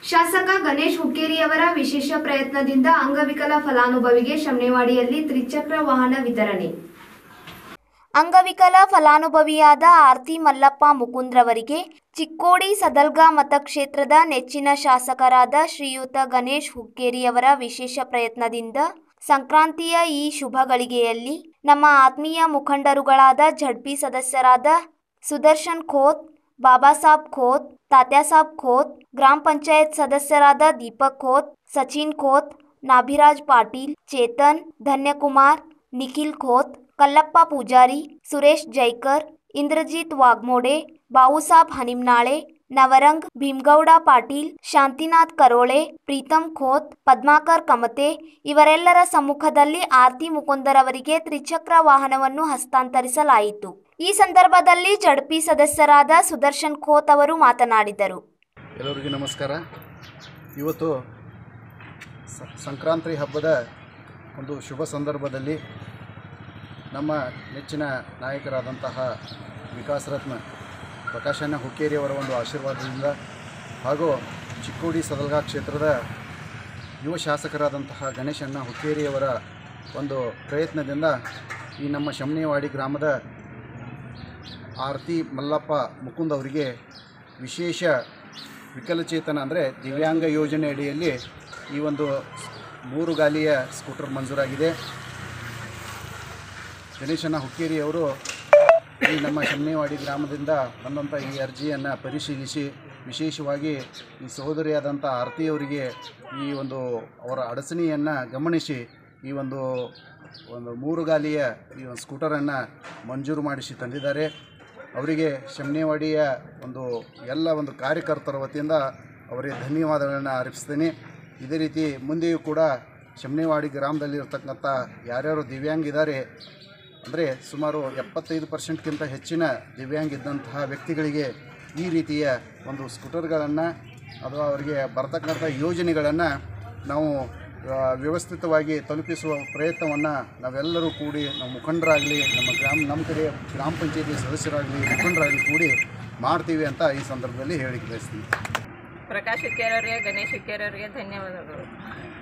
ಶಾಸಕ ಗಣೇಶ್ ಹುಕ್ಕೇರಿಯವರ ವಿಶೇಷ ಪ್ರಯತ್ನದಿಂದ ಅಂಗವಿಕಲ ಫಲಾನುಭವಿಗೆ ಶಮ್ನೇವಾಡಿಯಲ್ಲಿ ತ್ರಿಚಕ್ರ ವಾಹನ ವಿತರಣೆ. ಅಂಗವಿಕಲ ಫಲಾನುಭವಿಯಾದ ಆರ್ತಿ ಮಲ್ಲಪ್ಪ ಮುಕುಂದ್ರವರಿಗೆ ಚಿಕ್ಕೋಡಿ ಸದಲ್ಗಾ ಮತಕ್ಷೇತ್ರದ ನೆಚ್ಚಿನ ಶಾಸಕರಾದ ಶ್ರೀಯುತ ಗಣೇಶ್ ಹುಕ್ಕೇರಿಯವರ ವಿಶೇಷ ಪ್ರಯತ್ನದಿಂದ ಸಂಕ್ರಾಂತಿಯ ಈ ಶುಭ ಗಳಿಗೆಯಲ್ಲಿ ನಮ್ಮ ಆತ್ಮೀಯ ಮುಖಂಡರುಗಳಾದ ಝಡ್ಪಿ ಸದಸ್ಯರಾದ ಸುದರ್ಶನ್ ಖೋತ್, ಬಾಬಾ ಸಾಬ್ ಖೋತ್, ತಾತ್ಯಾಸಾಬ್ ಖೋತ್, ಗ್ರಾಮ ಪಂಚಾಯತ್ ಸದಸ್ಯರಾದ ದೀಪಕ್ ಖೋತ್, ಸಚಿನ್ ಖೋತ್, ನಾಭಿರಾಜ್ ಪಾಟೀಲ್, ಚೇತನ್, ಧನ್ಯಕುಮಾರ್, ನಿಖಿಲ್ ಖೋತ್, ಕಲ್ಲಪ್ಪ ಪೂಜಾರಿ, ಸುರೇಶ್ ಜೈಕರ್, ಇಂದ್ರಜಿತ್ ವಾಗ್ಮೋಡೆ, ಬಾವುಸಾಬ್ ಹನಿಮ್ನಾಳೆ, ನವರಂಗ್, ಭೀಮಗೌಡ ಪಾಟೀಲ್, ಶಾಂತಿನಾಥ್ ಕರೋಳೆ, ಪ್ರೀತಮ್ ಖೋತ್, ಪದ್ಮಾಕರ್ ಕಮತೆ ಇವರೆಲ್ಲರ ಸಮ್ಮುಖದಲ್ಲಿ ಆರ್ತಿ ಮುಕುಂದರವರಿಗೆ ತ್ರಿಚಕ್ರ ವಾಹನವನ್ನು ಹಸ್ತಾಂತರಿಸಲಾಯಿತು. ಈ ಸಂದರ್ಭದಲ್ಲಿ ಜಡ್ಪಿ ಸದಸ್ಯರಾದ ಸುದರ್ಶನ್ ಖೋತ್ ಅವರು ಮಾತನಾಡಿದರು. ಎಲ್ಲರಿಗೂ ನಮಸ್ಕಾರ. ಇವತ್ತು ಸಂಕ್ರಾಂತಿ ಹಬ್ಬದ ಒಂದು ಶುಭ ಸಂದರ್ಭದಲ್ಲಿ ನಮ್ಮ ನೆಚ್ಚಿನ ನಾಯಕರಾದಂತಹ ವಿಕಾಸ್ ರತ್ನ ಪ್ರಕಾಶಣ್ಣ ಹುಕ್ಕೇರಿಯವರ ಒಂದು ಆಶೀರ್ವಾದದಿಂದ ಹಾಗೂ ಚಿಕ್ಕೋಡಿ ಸದಲ್ಗಾ ಕ್ಷೇತ್ರದ ಯುವ ಶಾಸಕರಾದಂತಹ ಗಣೇಶಣ್ಣ ಹುಕ್ಕೇರಿಯವರ ಒಂದು ಪ್ರಯತ್ನದಿಂದ ಈ ನಮ್ಮ ಶಮ್ನೇವಾಡಿ ಗ್ರಾಮದ ಆರ್ತಿ ಮಲ್ಲಪ್ಪ ಮುಕುಂದ್ ಅವರಿಗೆ ವಿಶೇಷ ವಿಕಲಚೇತನ ಅಂದರೆ ದಿವ್ಯಾಂಗ ಯೋಜನೆ ಅಡಿಯಲ್ಲಿ ಈ ಒಂದು 3 ಗಾಲಿಯ ಸ್ಕೂಟರ್ ಮಂಜೂರಾಗಿದೆ. ಗಣೇಶಣ್ಣ ಹುಕ್ಕೇರಿಯವರು ಈ ನಮ್ಮ ಶಮ್ನೇವಾಡಿ ಗ್ರಾಮದಿಂದ ಬಂದಂಥ ಈ ಅರ್ಜಿಯನ್ನು ಪರಿಶೀಲಿಸಿ ವಿಶೇಷವಾಗಿ ಈ ಸಹೋದರಿಯಾದಂಥ ಆರ್ತಿಯವರಿಗೆ ಈ ಒಂದು ಅವರ ಅಡಚಣೆಯನ್ನು ಗಮನಿಸಿ ಈ ಒಂದು 3 ಗಾಲಿಯ ಈ ಒಂದು ಸ್ಕೂಟರನ್ನು ಮಂಜೂರು ಮಾಡಿಸಿ ತಂದಿದ್ದಾರೆ. ಅವರಿಗೆ ಶಮ್ನೇವಾಡಿಯ ಎಲ್ಲ ಕಾರ್ಯಕರ್ತರ ವತಿಯಿಂದ ಅವರಿಗೆ ಧನ್ಯವಾದಗಳನ್ನು ಅರ್ಪಿಸ್ತೇನೆ. ಇದೇ ರೀತಿ ಮುಂದೆಯೂ ಕೂಡ ಶಮ್ನೇವಾಡಿ ಗ್ರಾಮದಲ್ಲಿರ್ತಕ್ಕಂಥ ಯಾರ್ಯಾರು ದಿವ್ಯಾಂಗ ಇದ್ದಾರೆ ಅಂದರೆ ಸುಮಾರು 75%ಕ್ಕಿಂತ ಹೆಚ್ಚಿನ ದಿವ್ಯಾಂಗ ಇದ್ದಂತಹ ವ್ಯಕ್ತಿಗಳಿಗೆ ಈ ರೀತಿಯ ಒಂದು ಸ್ಕೂಟರ್ಗಳನ್ನು ಅಥವಾ ಅವರಿಗೆ ಬರ್ತಕ್ಕಂಥ ಯೋಜನೆಗಳನ್ನು ನಾವು ವ್ಯವಸ್ಥಿತವಾಗಿ ತಲುಪಿಸುವ ಪ್ರಯತ್ನವನ್ನು ನಾವೆಲ್ಲರೂ ಕೂಡಿ ನಾವು ಮುಖಂಡರಾಗಲಿ ನಮ್ಮ ಕಡೆ ಗ್ರಾಮ ಪಂಚಾಯತಿ ಸದಸ್ಯರಾಗಲಿ ಮುಖಂಡರಾಗಲಿ ಕೂಡಿ ಮಾಡ್ತೀವಿ ಅಂತ ಈ ಸಂದರ್ಭದಲ್ಲಿ ಹೇಳಿಕೆ ಬಯಸ್ತೀನಿ. ಪ್ರಕಾಶ್ ಹುಕ್ಕೇರಿಯವರಿಗೆ, ಗಣೇಶ್ ಹುಕ್ಕೇರಿಯವರಿಗೆ ಧನ್ಯವಾದಗಳು.